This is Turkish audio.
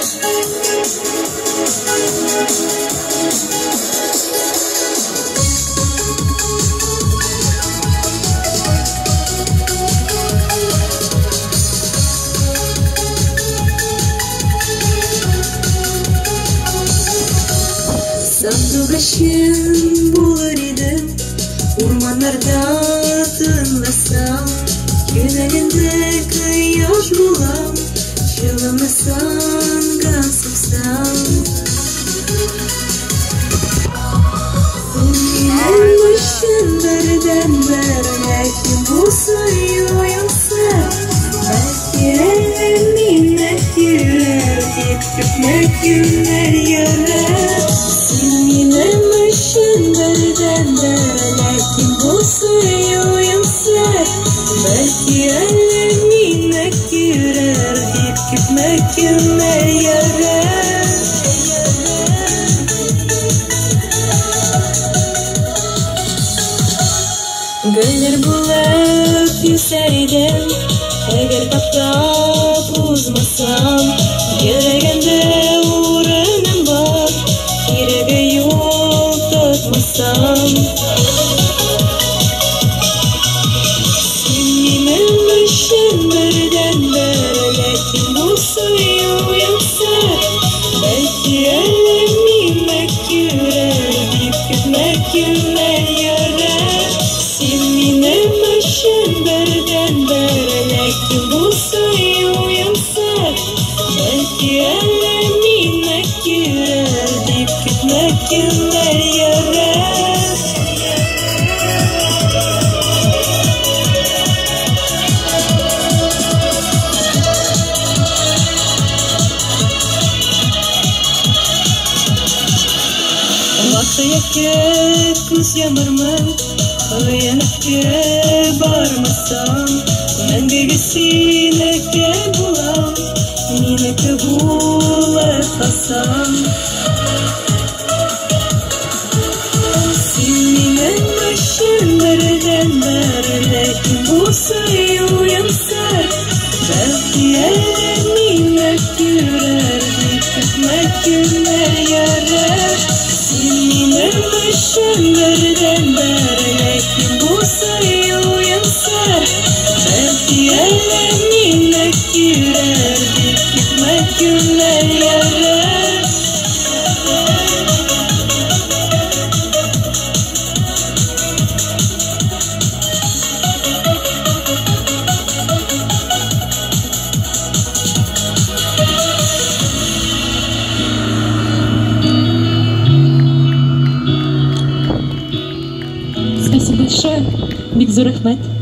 Sandığaşım bulur idim, ormanlarda tınlasam, günlerinde kıyaş bulam, çılamasan kan sıksam. Senin başınlardan vermek bu sayıyorsa, belki ellerimle girer, gitmek günler yarar. Senin başınlardan vermek bu sayıyorsa, belki ellerimle girer, gitmek günler yarar. Gönül bulup yüzeydim, eğer taktap uzmasam, yüreğimde uğrunum var, yüreğe yol tutmasam. Senin başınlardan vermek bu sayıyorsa, belki ellerimle girer, gitmek günler yarar. Senin başınlardan vermek bu sayıyorsa, belki ellerimle girer, gitmek günler yarar. Vaktiye kız yamarmı, hıyanıkye barmasam, ben birisine ke bulam, yine ke bulasam. Senin başınlardan vermek bu sayıyorsa, belki ellerimle girer, gitmek günler yarar. Senin başınlardan vermek bu sayıyorsa, belki ellerimle girer, gitmek günler yarar. Спасибо большое, Бигзур Ахмед.